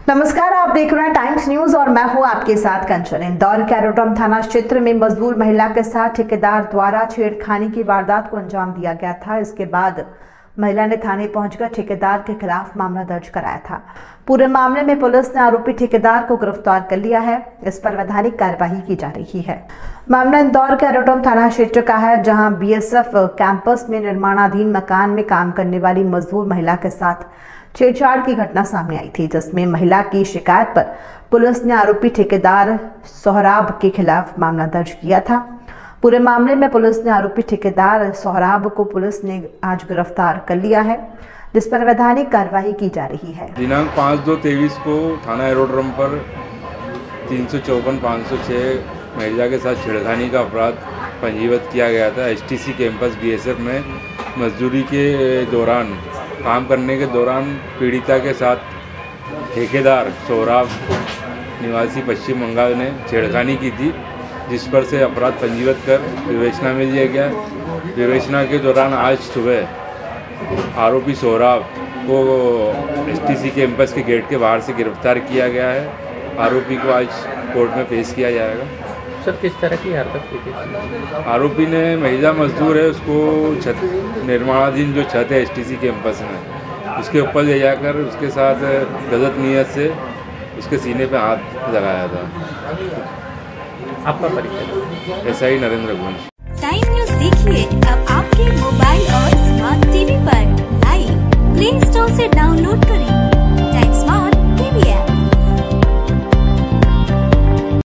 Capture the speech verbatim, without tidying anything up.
नमस्कार, आप देख रहे हैं टाइम्स न्यूज और मैं हूं आपके साथ कंचन। इंदौर के एरोड्रम थाना क्षेत्र में मजदूर महिला के साथ ठेकेदार द्वारा छेड़खानी की वारदात को अंजाम दिया गया था। इसके बाद महिला ने थाने पहुंचकर ठेकेदार के खिलाफ मामला दर्ज कराया था। पूरे मामले में पुलिस ने आरोपी ठेकेदार को गिरफ्तार कर लिया है। इस पर वैधानिक कार्यवाही की जा रही है। मामला इंदौर के एरोड्रम थाना क्षेत्र का है, जहां बीएसएफ कैंपस में निर्माणाधीन मकान में काम करने वाली मजदूर महिला के साथ छेड़छाड़ की घटना सामने आई थी, जिसमें महिला की शिकायत पर पुलिस ने आरोपी ठेकेदार सोहराब के खिलाफ मामला दर्ज किया था। पूरे मामले में पुलिस ने आरोपी ठेकेदार सोहराब को पुलिस ने आज गिरफ्तार कर लिया है, जिस पर वैधानिक कार्यवाही की जा रही है। दिनांक पाँच दो तेईस को थाना एरोड्रम पर तीन सौ चौवन पाँच सौ छः महिला के साथ छेड़खानी का अपराध पंजीबद्ध किया गया था। एसटीसी कैंपस बीएसएफ में मजदूरी के दौरान काम करने के दौरान पीड़िता के साथ ठेकेदार सोहराब निवासी पश्चिम बंगाल ने छेड़खानी की थी, जिस पर से अपराध पंजीबद्ध कर विवेचना में लिया गया। विवेचना के दौरान आज सुबह आरोपी सोहराब को एसटीसी कैंपस के गेट के बाहर से गिरफ्तार किया गया है। आरोपी को आज कोर्ट में पेश किया जाएगा। सर, किस तरह की हरकत की थी? आरोपी ने महिला मजदूर है, उसको छत निर्माणाधीन जो छत है एसटीसी कैंपस में, उसके ऊपर ले जाकर उसके साथ गलत नीयत से उसके सीने पे हाथ लगाया था। आपका परिचय? एसआई नरेंद्र गुंज। टाइम न्यूज देखिए अब आपके मोबाइल और स्मार्ट टीवी पर लाइव प्ले स्टोर से डाउनलोड करें टाइम स्मार्ट।